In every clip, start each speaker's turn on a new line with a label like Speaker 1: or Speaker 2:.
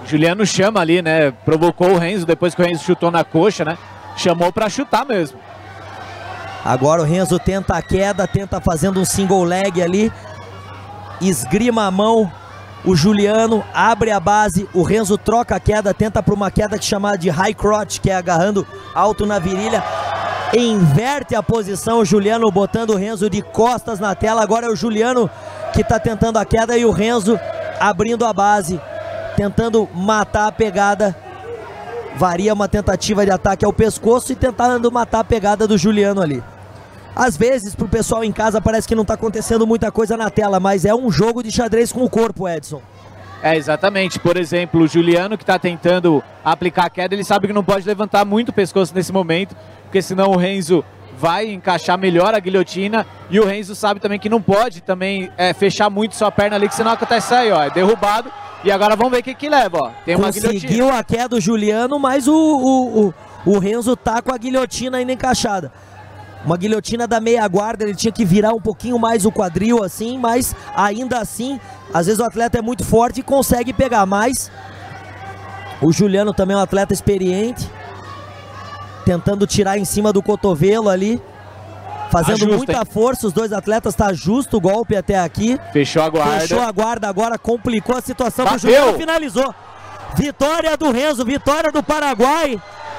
Speaker 1: Juliano chama ali, né? Provocou o Renzo, depois que o Renzo chutou na coxa, né? Chamou pra chutar mesmo.
Speaker 2: Agora o Renzo tenta a queda, tenta fazendo um single leg ali. Esgrima a mão, o Juliano abre a base, o Renzo troca a queda, tenta para uma queda que chamada de high crotch, que é agarrando alto na virilha. Inverte a posição, o Juliano botando o Renzo de costas na tela. Agora é o Juliano que está tentando a queda e o Renzo abrindo a base, tentando matar a pegada. Varia uma tentativa de ataque ao pescoço e tentando matar a pegada do Juliano ali. Às vezes, pro pessoal em casa, parece que não tá acontecendo muita coisa na tela, mas é um jogo de xadrez com o corpo, Edson.
Speaker 1: É, exatamente. Por exemplo, o Juliano que tá tentando aplicar a queda, ele sabe que não pode levantar muito o pescoço nesse momento, porque senão o Renzo vai encaixar melhor a guilhotina, e o Renzo sabe também que não pode também fechar muito sua perna ali, que senão acontece aí, ó, é derrubado. E agora vamos ver o que leva, ó. Tem uma guilhotina.
Speaker 2: Conseguiu a queda do Juliano, mas o Renzo tá com a guilhotina ainda encaixada. Uma guilhotina da meia guarda, ele tinha que virar um pouquinho mais o quadril assim, mas ainda assim, às vezes o atleta é muito forte e consegue pegar, mas o Juliano também é um atleta experiente, tentando tirar em cima do cotovelo ali, fazendo muita força. Os dois atletas, tá justo o golpe até aqui.
Speaker 1: Fechou a guarda.
Speaker 2: Fechou a guarda, agora complicou a situação pro Juliano, finalizou. Vitória do Renzo, vitória do Paraguai.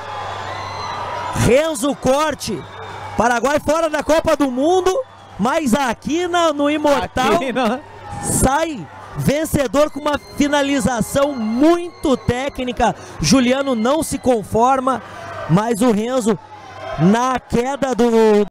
Speaker 2: Renzo Corte. Paraguai fora da Copa do Mundo, mas aqui no Imortal sai vencedor com uma finalização muito técnica. Juliano não se conforma, mas o Renzo na queda do